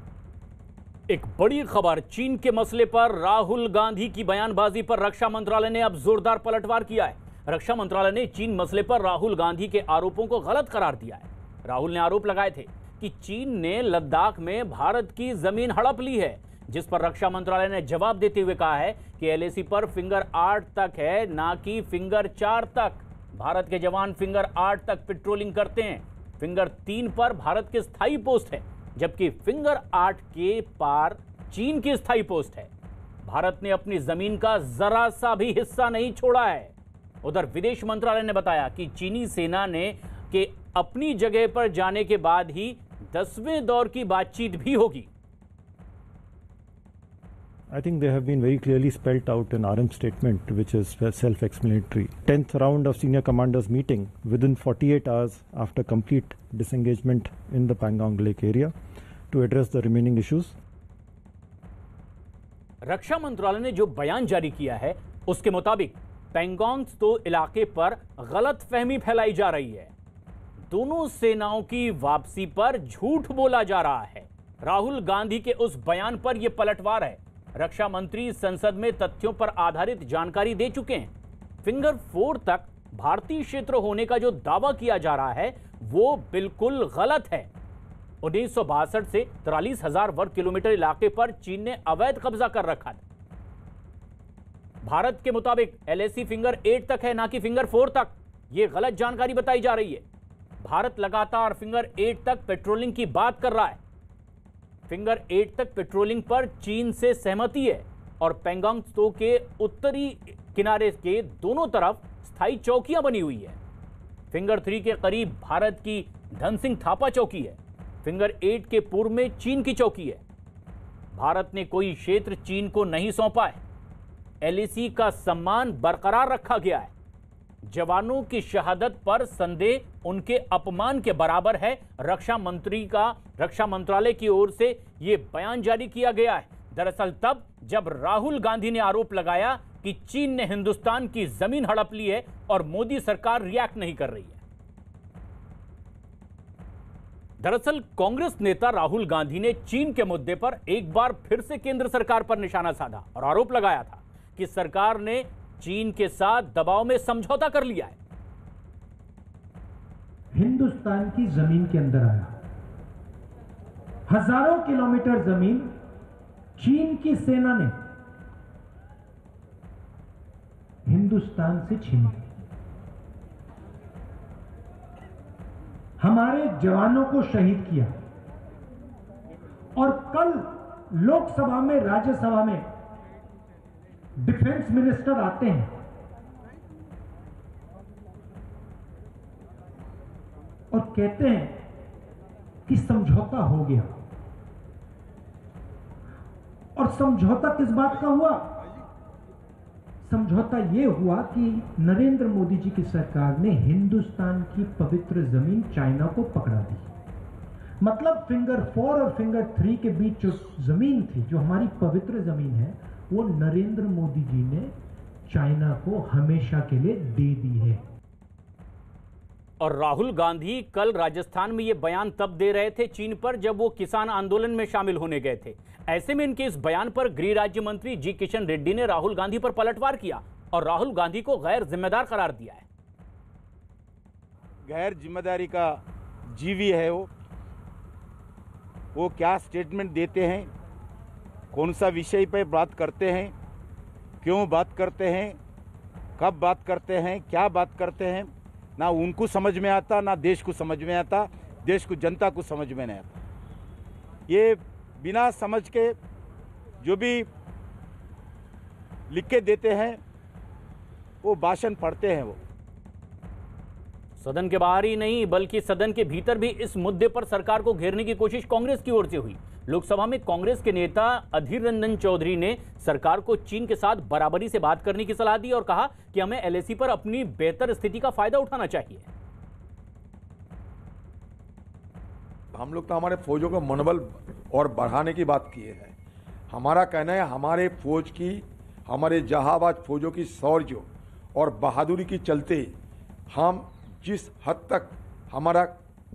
एक बड़ी खबर, चीन के मसले पर राहुल गांधी की बयानबाजी पर रक्षा मंत्रालय ने अब जोरदार पलटवार किया है। रक्षा मंत्रालय ने चीन मसले पर राहुल गांधी के आरोपों को गलत करार दिया है। राहुल ने आरोप लगाए थे कि चीन ने लद्दाख में भारत की जमीन हड़प ली है, जिस पर रक्षा मंत्रालय ने जवाब देते हुए कहा है कि LAC पर फिंगर 8 तक है, ना कि फिंगर 4 तक। भारत के जवान फिंगर 8 तक पेट्रोलिंग करते हैं। फिंगर 3 पर भारत की स्थायी पोस्ट है, जबकि फिंगर 8 के पार चीन की स्थायी पोस्ट है। भारत ने अपनी जमीन का जरा सा भी हिस्सा नहीं छोड़ा है। उधर विदेश मंत्रालय ने बताया कि चीनी सेना ने के अपनी जगह पर जाने के बाद ही 10वें दौर की बातचीत भी होगी। I think they have been very clearly spelt out in RM statement, which is self-explanatory. 10th round of senior commanders meeting within 48 hours after complete disengagement in the Pangong Lake area to address the remaining issues. रक्षा मंत्रालय ने जो बयान जारी किया है उसके मुताबिक पैंगोंग तो इलाके पर गलत फहमी फैलाई जा रही है। दोनों सेनाओं की वापसी पर झूठ बोला जा रहा है। राहुल गांधी के उस बयान पर यह पलटवार है। रक्षा मंत्री संसद में तथ्यों पर आधारित जानकारी दे चुके हैं। फिंगर 4 तक भारतीय क्षेत्र होने का जो दावा किया जा रहा है वो बिल्कुल गलत है। 1962 से 43,000 वर्ग किलोमीटर इलाके पर चीन ने अवैध कब्जा कर रखा था। भारत के मुताबिक LAC फिंगर 8 तक है, ना कि फिंगर 4 तक। यह गलत जानकारी बताई जा रही है। भारत लगातार फिंगर 8 तक पेट्रोलिंग की बात कर रहा है। फिंगर 8 तक पेट्रोलिंग पर चीन से सहमति है और पेंगोंग त्सो के उत्तरी किनारे के दोनों तरफ स्थायी चौकियां बनी हुई है। फिंगर 3 के करीब भारत की धन सिंह थापा चौकी है। फिंगर 8 के पूर्व में चीन की चौकी है। भारत ने कोई क्षेत्र चीन को नहीं सौंपा है। LAC का सम्मान बरकरार रखा गया है। जवानों की शहादत पर संदेह उनके अपमान के बराबर है। रक्षा मंत्रालय की ओर से यह बयान जारी किया गया है। दरअसल तब जब राहुल गांधी ने आरोप लगाया कि चीन ने हिंदुस्तान की जमीन हड़प ली है और मोदी सरकार रिएक्ट नहीं कर रही है। दरअसल कांग्रेस नेता राहुल गांधी ने चीन के मुद्दे पर एक बार फिर से केंद्र सरकार पर निशाना साधा और आरोप लगाया था कि सरकार ने चीन के साथ दबाव में समझौता कर लिया है। हिंदुस्तान की जमीन के अंदर आया, हजारों किलोमीटर जमीन चीन की सेना ने हिंदुस्तान से छीनी, हमारे जवानों को शहीद किया और कल लोकसभा में, राज्यसभा में डिफेंस मिनिस्टर आते हैं और कहते हैं कि समझौता हो गया। और समझौता किस बात का हुआ? समझौता यह हुआ कि नरेंद्र मोदी जी की सरकार ने हिंदुस्तान की पवित्र जमीन चाइना को पकड़ा दी। मतलब फिंगर 4 और फिंगर 3 के बीच जो जमीन थी, जो हमारी पवित्र जमीन है, वो नरेंद्र मोदी जी ने चाइना को हमेशा के लिए दे दी है। और राहुल गांधी कल राजस्थान में यह बयान तब दे रहे थे चीन पर जब वो किसान आंदोलन में शामिल होने गए थे। ऐसे में इनके इस बयान पर गृह राज्य मंत्री जी किशन रेड्डी ने राहुल गांधी पर पलटवार किया और राहुल गांधी को गैर जिम्मेदार करार दिया है। गैर जिम्मेदारी का जीवी है वो क्या स्टेटमेंट देते हैं, कौन सा विषय पर बात करते हैं, क्यों बात करते हैं, कब बात करते हैं, क्या बात करते हैं, ना उनको समझ में आता, ना देश को समझ में आता, देश को, जनता को समझ में नहीं आता। ये बिना समझ के जो भी लिख के देते हैं वो भाषण पढ़ते हैं। वो सदन के बाहर ही नहीं बल्कि सदन के भीतर भी इस मुद्दे पर सरकार को घेरने की कोशिश कांग्रेस की ओर से हुई। लोकसभा में कांग्रेस के नेता अधीर रंजन चौधरी ने सरकार को चीन के साथ बराबरी से बात करने की सलाह दी और कहा कि हमें LAC पर अपनी बेहतर स्थिति का फायदा उठाना चाहिए। हम लोग तो हमारे फौजों का मनोबल और बढ़ाने की बात किए हैं। हमारा कहना है हमारे फौज की, हमारे जहाबाज फौजों की शौर्य और बहादुरी के चलते हम जिस हद तक हमारा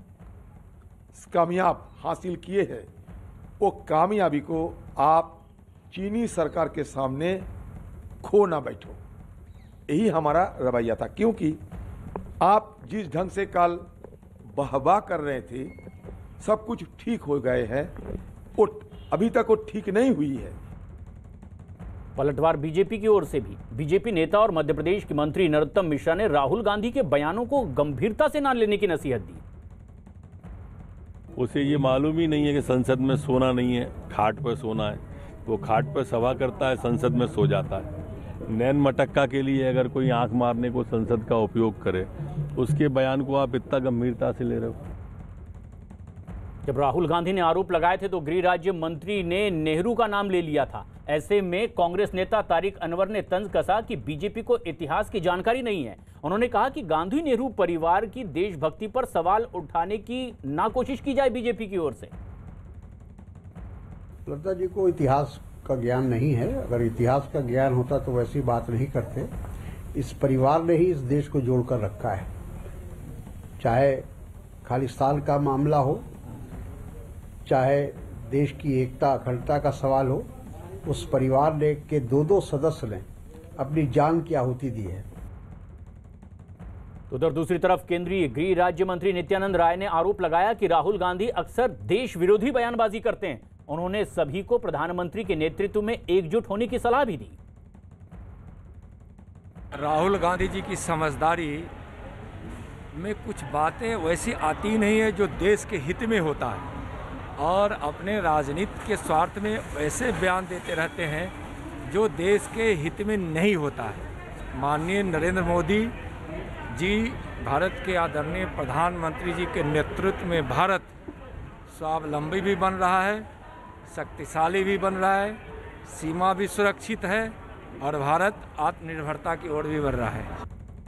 कामयाब हासिल किए हैं, वो कामयाबी को आप चीनी सरकार के सामने खो ना बैठो, यही हमारा रवैया था। क्योंकि आप जिस ढंग से कल वाहवाह कर रहे थे, सब कुछ ठीक हो गए हैं, वो अभी तक वो ठीक नहीं हुई है। पलटवार बीजेपी की ओर से भी। बीजेपी नेता और मध्य प्रदेश के मंत्री नरोत्तम मिश्रा ने राहुल गांधी के बयानों को गंभीरता से न लेने की नसीहत दी। उसे ये मालूम ही नहीं है कि संसद में सोना नहीं है, खाट पर सोना है। वो खाट पर सभा करता है, संसद में सो जाता है। नैन मटक्का के लिए अगर कोई आंख मारने को संसद का उपयोग करे, उसके बयान को आप इतना गंभीरता से ले रहे हो। जब राहुल गांधी ने आरोप लगाए थे तो गृह राज्य मंत्री ने नेहरू का नाम ले लिया था। ऐसे में कांग्रेस नेता तारिक अनवर ने तंज कसा कि बीजेपी को इतिहास की जानकारी नहीं है। उन्होंने कहा कि गांधी नेहरू परिवार की देशभक्ति पर सवाल उठाने की ना कोशिश की जाए बीजेपी की ओर से। लता जी को इतिहास का ज्ञान नहीं है। अगर इतिहास का ज्ञान होता तो वैसी बात नहीं करते। इस परिवार ने ही इस देश को जोड़कर रखा है। चाहे खालिस्तान का मामला हो, चाहे देश की एकता अखंडता का सवाल हो, उस परिवार ने के दो सदस्य ने अपनी जान की आहुति दी है। उधर दूसरी तरफ केंद्रीय गृह राज्य मंत्री नित्यानंद राय ने आरोप लगाया कि राहुल गांधी अक्सर देश विरोधी बयानबाजी करते हैं। उन्होंने सभी को प्रधानमंत्री के नेतृत्व में एकजुट होने की सलाह भी दी। राहुल गांधी जी की समझदारी में कुछ बातें वैसी आती नहीं है जो देश के हित में होता है, और अपने राजनीति के स्वार्थ में वैसे बयान देते रहते हैं जो देश के हित में नहीं होता है। माननीय नरेंद्र मोदी जी, भारत के आदरणीय प्रधानमंत्री जी के नेतृत्व में भारत स्वावलंबी भी बन रहा है, शक्तिशाली भी बन रहा है, सीमा भी सुरक्षित है और भारत आत्मनिर्भरता की ओर भी बढ़ रहा है।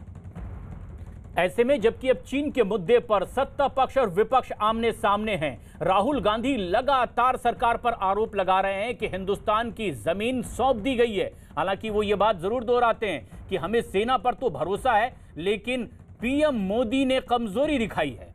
ऐसे में जबकि अब चीन के मुद्दे पर सत्ता पक्ष और विपक्ष आमने सामने हैं, राहुल गांधी लगातार सरकार पर आरोप लगा रहे हैं कि हिंदुस्तान की जमीन सौंप दी गई है। हालांकि वो ये बात जरूर दोहराते हैं कि हमें सेना पर तो भरोसा है, लेकिन पीएम मोदी ने कमजोरी दिखाई है।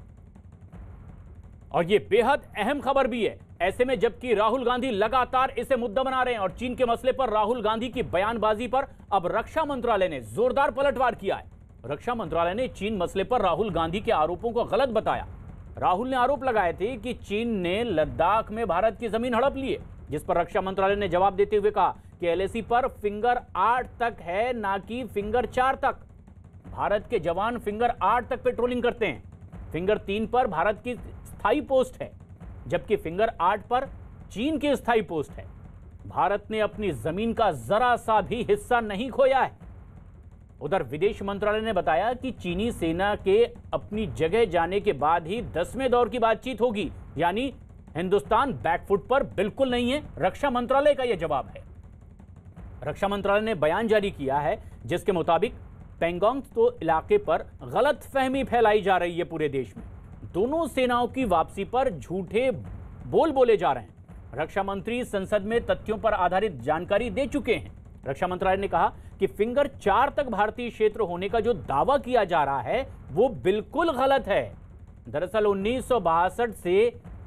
और ये बेहद अहम खबर भी है। ऐसे में जबकि राहुल गांधी लगातार इसे मुद्दा बना रहे हैं और चीन के मसले पर राहुल गांधी की बयानबाजी पर अब रक्षा मंत्रालय ने जोरदार पलटवार किया है। रक्षा मंत्रालय ने चीन मसले पर राहुल गांधी के आरोपों को गलत बताया। राहुल ने आरोप लगाए थे कि चीन ने लद्दाख में भारत की जमीन हड़प ली है, जिस पर रक्षा मंत्रालय ने जवाब देते हुए कहा कि एलएसी पर फिंगर 8 तक है, ना कि फिंगर 4 तक। भारत के जवान फिंगर 8 तक पेट्रोलिंग करते हैं। फिंगर 3 पर भारत की स्थायी पोस्ट है, जबकि फिंगर 8 पर चीन की स्थायी पोस्ट है। भारत ने अपनी जमीन का जरा सा भी हिस्सा नहीं खोया है। उधर विदेश मंत्रालय ने बताया कि चीनी सेना के अपनी जगह जाने के बाद ही 10वें दौर की बातचीत होगी, यानी हिंदुस्तान बैकफुट पर बिल्कुल नहीं है। रक्षा मंत्रालय का यह जवाब है। रक्षा मंत्रालय ने बयान जारी किया है जिसके मुताबिक पैंगोंग तो इलाके पर गलतफहमी फैलाई जा रही है पूरे देश में। दोनों सेनाओं की वापसी पर झूठे बोल बोले जा रहे हैं। रक्षा मंत्री संसद में तथ्यों पर आधारित जानकारी दे चुके हैं। रक्षा मंत्रालय ने कहा कि फिंगर 4 तक भारतीय क्षेत्र होने का जो दावा किया जा रहा है वो बिल्कुल गलत है। दरअसल 1962 से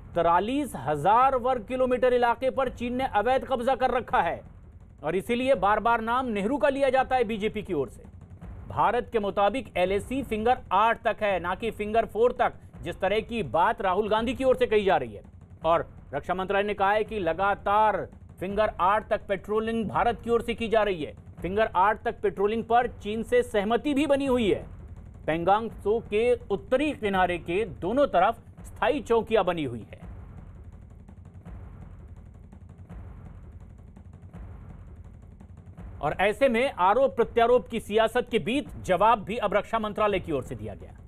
43,000 वर्ग किलोमीटर इलाके पर चीन ने अवैध कब्जा कर रखा है और इसीलिए बार बार नाम नेहरू का लिया जाता है बीजेपी की ओर से। भारत के मुताबिक एलएसी फिंगर 8 तक है, ना कि फिंगर 4 तक, जिस तरह की बात राहुल गांधी की ओर से कही जा रही है। और रक्षा मंत्रालय ने कहा है कि लगातार फिंगर 8 तक पेट्रोलिंग भारत की ओर से की जा रही है। फिंगर 8 तक पेट्रोलिंग पर चीन से सहमति भी बनी हुई है। पैंगोंग त्सो के उत्तरी किनारे के दोनों तरफ स्थायी चौकियां बनी हुई है। और ऐसे में आरोप प्रत्यारोप की सियासत के बीच जवाब भी अब रक्षा मंत्रालय की ओर से दिया गया।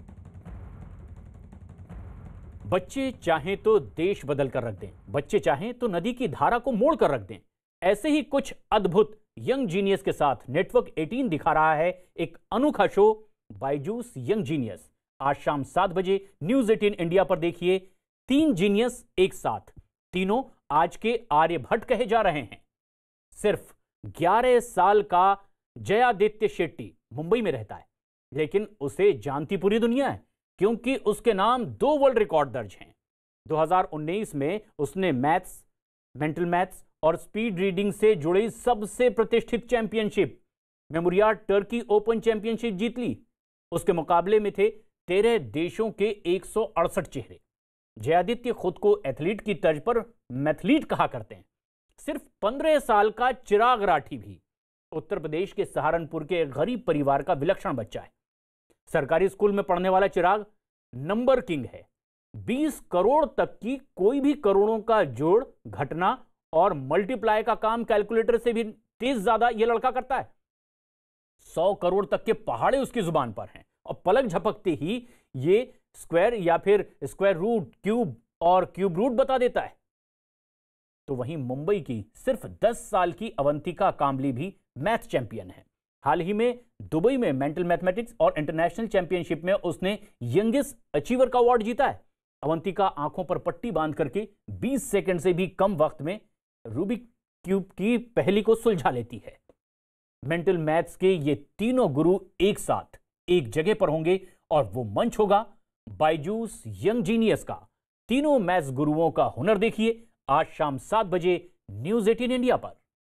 बच्चे चाहें तो देश बदल कर रख दें, बच्चे चाहें तो नदी की धारा को मोड़ कर रख दें। ऐसे ही कुछ अद्भुत यंग जीनियस के साथ नेटवर्क 18 दिखा रहा है एक अनोखा शो, बायजूस यंग जीनियस। आज शाम 7 बजे न्यूज 18 इंडिया पर देखिए 3 जीनियस एक साथ। तीनों आज के आर्यभट्ट कहे जा रहे हैं। सिर्फ 11 साल का जयादित्य शेट्टी मुंबई में रहता है, लेकिन उसे जानती पूरी दुनिया है क्योंकि उसके नाम 2 वर्ल्ड रिकॉर्ड दर्ज हैं। 2019 में उसने मैथ्स, मेंटल मैथ्स और स्पीड रीडिंग से जुड़ी सबसे प्रतिष्ठित championship Memoriad Turkey open championship जीत ली। उसके मुकाबले में थे 13 देशों के 168 चेहरे। जयादित्य खुद को एथलीट की तर्ज पर मैथलीट कहा करते हैं। सिर्फ 15 साल का चिराग राठी भी उत्तर प्रदेश के सहारनपुर के एक गरीब परिवार का विलक्षण बच्चा है। सरकारी स्कूल में पढ़ने वाला चिराग नंबर किंग है। 20 करोड़ तक की कोई भी करोड़ों का जोड़, घटना और मल्टीप्लाई का काम कैलकुलेटर से भी तेज ज्यादा यह लड़का करता है। 100 करोड़ तक के पहाड़े उसकी जुबान पर हैं और पलक झपकते ही ये स्क्वायर या फिर स्क्वायर रूट, क्यूब और क्यूब रूट बता देता है। तो वहीं मुंबई की सिर्फ 10 साल की अवंतिका कांबली भी मैथ चैंपियन है। हाल ही में दुबई में मेंटल मैथमेटिक्स और इंटरनेशनल चैंपियनशिप में उसने यंगेस्ट अचीवर का अवार्ड जीता है। अवंतिका आंखों पर पट्टी बांध करके 20 सेकंड से भी कम वक्त में रूबिक क्यूब की पहेली को सुलझा लेती है। मेंटल मैथ्स के ये तीनों गुरु एक साथ एक जगह पर होंगे और वो मंच होगा बायजूस यंग जीनियस का। तीनों मैथ्स गुरुओं का हुनर देखिए आज शाम 7 बजे न्यूज 18 इंडिया पर।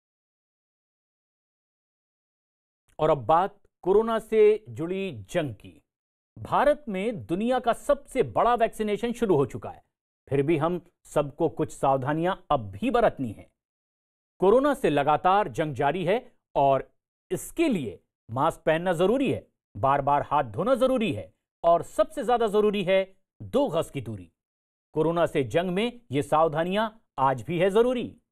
और अब बात कोरोना से जुड़ी जंग की। भारत में दुनिया का सबसे बड़ा वैक्सीनेशन शुरू हो चुका है, फिर भी हम सबको कुछ सावधानियां अब भी बरतनी है। कोरोना से लगातार जंग जारी है और इसके लिए मास्क पहनना जरूरी है, बार बार हाथ धोना जरूरी है और सबसे ज्यादा जरूरी है 2 गज की दूरी। कोरोना से जंग में ये सावधानियां आज भी है जरूरी।